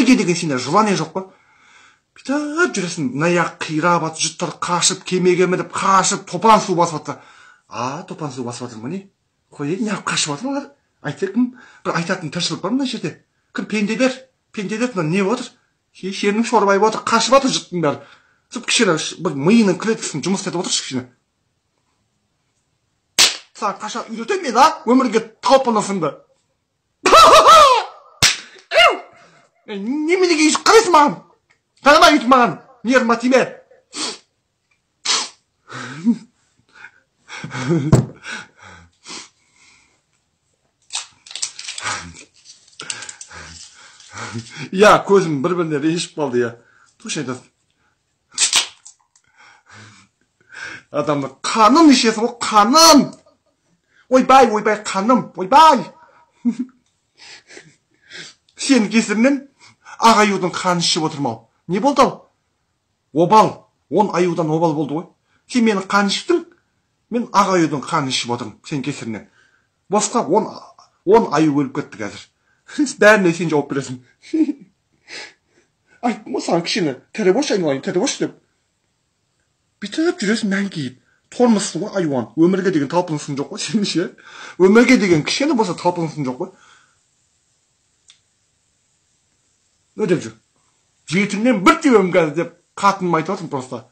өмірге деген сенде желание жоқ па? Бүйтіп жүресің, наяқ қирап атып, жұрттар қашып, кемеге мініп, қашып, топан су басып жатса. Топан су басып жатыр ма не? Қойып, неғып қашып жатыр олар? Айтты кім? Бір айтатын тіршілік бар мына жерде. Кім пенделер? Пенделер мына не отыр? Шенің шорбайып отыр, қашып жатыр жұрттың бәрі. Сөйтіп кішкене бір миының клеткасын жұмыс істетіп отыршы кішкене. Саған қаша үйретемін мен, өмірге талпынысыңды. Неменеге үйсіп қарайсың маған? Қарама үйтіп маған, нервыма тиме. Я, көзім бір-біріне ренжіп қалды, я. Точно айтасың. Адамды қанын ішесің, ол қанын. Ойбай, қаным, ойбай. Сенің кесірінен аға аюдың қанын ішіп отырмау. Не болды ал? Обал. 10 аюдан обал болды ғой. Сен менің қанын іштің, мен аға аюдың қанын ішіп отырмын сенің кесірінен. Босқа 10 аю өліп кетті қазір. Бәріне сен жауап бересің. Айттым ғой саған кішкене, тірі бош айналайын, тірі бош деп. Бүйтіп жүресің мәңкиіп. Тормысың ғой айуан. Өмірге деген талпынысың жоқ қой сенің ше. Өмірге деген кішкене болса талпынысың жоқ қой. Не деп жүр? Жетімнен бір тебем қазір деп қатыным айтып отырмын просто.